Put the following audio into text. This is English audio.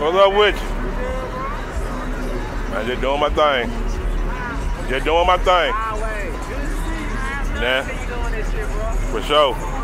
What's up with you? I'm just doing my thing. Just doing my thing. Good to see you, man. Yeah. You doing this shit, bro. For sure.